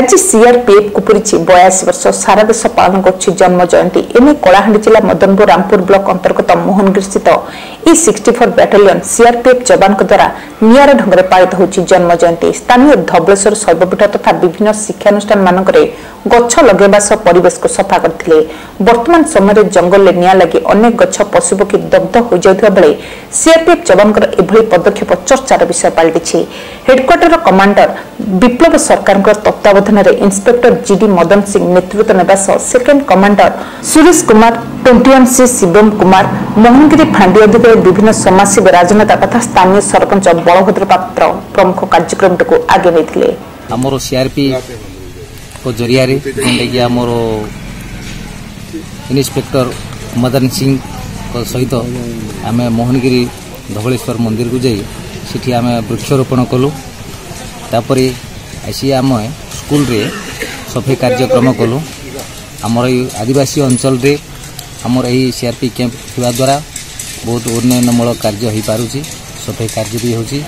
आज सीआरपीएफ को पूरी 82 वर्ष सारा देश पालन कर जन्म जयंती एने कलाहांडी जिला मदनपुर रामपुर ब्लॉक अंतर्गत मोहनगिरी स्थित E64 बैटालियन सीआरपीएफ जवान द्वारा नियारा ढंग से पालित होची जन्म जयंती। स्थानीय धवलेश्वर शैवपीठ तथा विभिन्न शिक्षानुष्ठान मानकरे गछ लगेबा सह परिवेश को सफा करथिले। वर्तमान समय जंगल में निया लगी अनेक गछ पशुपक्षी दग्ध हो जाउथिबा बेले सीआरपीएफ जवानकर एभली पदक्षेप चर्चार विषय पालटिछि। हेडक्वार्टर कमांडर विप्लव सरकार तत्वावधान में इंस्पेक्टर जीडी मदन सिंह नेतृत्व नेबा सह second commander Suresh Kumar 21C Shivam Kumar Mohangiri फांडी अधिकारी विभिन्न समाजसेवी राजनेता तथा स्थानीय सरपंच बलभद्र पात्र प्रमुख कार्यक्रम को आगे नहीं आमर सीआरपी को जरिया आमर इंस्पेक्टर मदन सिंह सहित आम मोहनगिरी धवलेश्वर मंदिर को जाई सिठी आम वृक्षरोपण कलु। तापर आसी आम स्कूल रे सफाई कार्यक्रम कलु। आमर आदिवासी अंचल रे आमर यही सीआरपी कैंप थिबा द्वारा बहुत उन्नयनमूलक कार्य हो पारुछि। सफाई कार्य भी होछि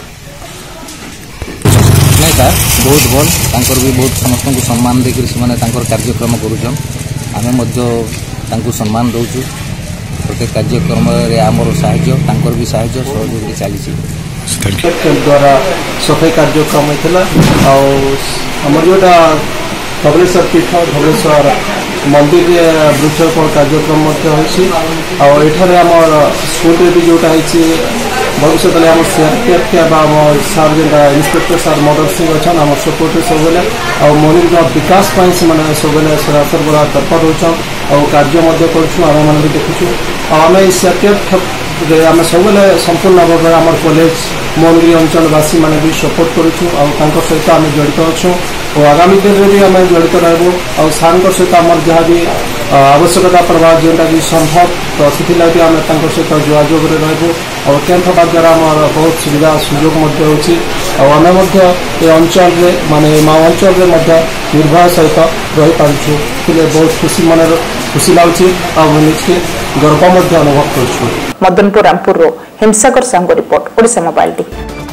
सर बहुत भल तांकर भी बहुत समस्त को सम्मान देकर से कार्यक्रम करुछन। आमे मध्य तांको सम्मान दउछु। प्रत्येक कार्यक्रम रे आमर सहाय्य तांकर भी सहाय्य सहयोग चली द्वारा सफाई कार्यक्रम होता आमर जोटा धवलेश्वर पीठ धवलेश्वर मंदिर वृक्षरोपण कार्यक्रम होठार आम स्कूल भी जोटा भविष्य में आम सीआरपीएफ सार जेटा इंस्पेक्टर सार मदन सिंह अच्छा आम सपोर्ट सब मोहनगिरी विकास सब सर्वदा तत्पर हो कार्य आम भी देखुचु आम सीआरपीएफ आम सब संपूर्ण भाव आम कॉलेज मोहनगिरी अंचलवासी मैंने भी सपोर्ट करुचु सहित आम जड़ित अच्छु और आगामी दिन में भी आम जड़ित रहबू और सार सहित आम जहाँ भी आवश्यकता पड़वा जोटा भी संभव तो से आम सहित जोगाजोग रहबू और कैंप हवा द्वारा आम बहुत सुविधा सुजोग आम अंचल माने माँ अंचल निर्भय सहित रही पार्छु बहुत खुशी लगुच निजे गर्व अनुभव कर। मदनपुर रामपुर हिमसागर सांग रिपोर्ट ओडिशा मोबाइल टी।